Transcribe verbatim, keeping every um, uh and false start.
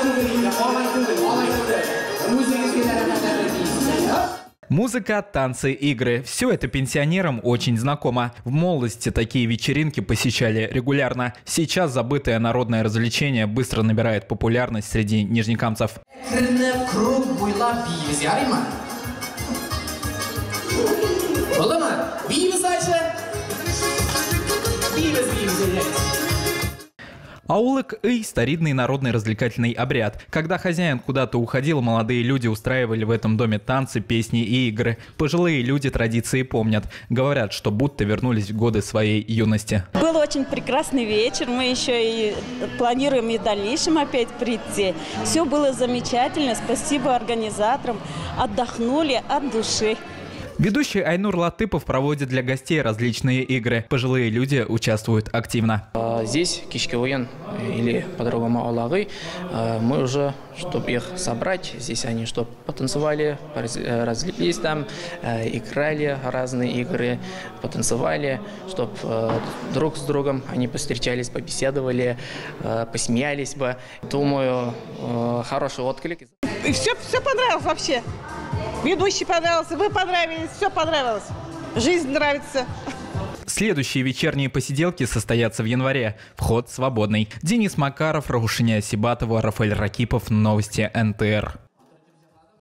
Музыка, танцы, игры – все это пенсионерам очень знакомо. В молодости такие вечеринки посещали регулярно. Сейчас забытое народное развлечение быстро набирает популярность среди нижнекамцев. Аулык-ый – старинный народный развлекательный обряд. Когда хозяин куда-то уходил, молодые люди устраивали в этом доме танцы, песни и игры. Пожилые люди традиции помнят. Говорят, что будто вернулись в годы своей юности. Был очень прекрасный вечер. Мы еще и планируем и в дальнейшем опять прийти. Все было замечательно. Спасибо организаторам. Отдохнули от души. Ведущий Айнур Латыпов проводит для гостей различные игры. Пожилые люди участвуют активно. Здесь кички воен или по-другому аулагы. Мы уже, чтобы их собрать, здесь они чтобы потанцевали, развлеклись там, играли разные игры, потанцевали, чтобы друг с другом они повстречались, побеседовали, посмеялись бы. Думаю, хороший отклик. Все, все понравилось вообще. Ведущий понравился, вы понравились, все понравилось. Жизнь нравится. Следующие вечерние посиделки состоятся в январе. Вход свободный. Денис Макаров, Раушиня Сибатова, Рафаэль Ракипов. Новости эн тэ эр.